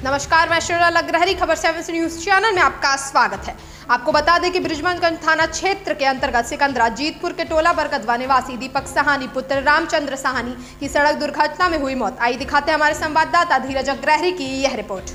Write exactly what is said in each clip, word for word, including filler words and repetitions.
नमस्कार, मैं श्रेया लग्रहरी, खबर सेवन न्यूज चैनल में आपका स्वागत है। आपको बता दें कि बृजमनगंज थाना क्षेत्र के अंतर्गत सिकंदरा जीतपुर के टोला बरकतवा निवासी दीपक साहनी पुत्र रामचंद्र साहनी की सड़क दुर्घटना में हुई मौत। आइए दिखाते हैं हमारे संवाददाता धीरज अग्रहरी की यह रिपोर्ट।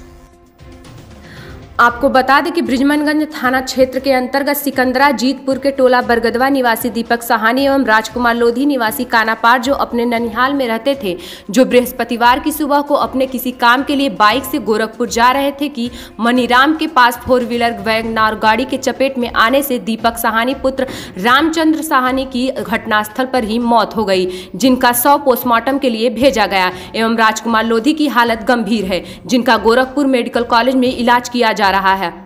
आपको बता दें कि बृजमनगंज थाना क्षेत्र के अंतर्गत सिकंदरा जीतपुर के टोला बरगदवा निवासी दीपक साहनी एवं राजकुमार लोधी निवासी कानापार जो अपने ननिहाल में रहते थे, जो बृहस्पतिवार की सुबह को अपने किसी काम के लिए बाइक से गोरखपुर जा रहे थे कि मनीराम के पास फोर व्हीलर वैगनार गाड़ी के चपेट में आने से दीपक साहनी पुत्र रामचंद्र साहनी की घटनास्थल पर ही मौत हो गई, जिनका शव पोस्टमार्टम के लिए भेजा गया एवं राजकुमार लोधी की हालत गंभीर है, जिनका गोरखपुर मेडिकल कॉलेज में इलाज किया जा रहा है।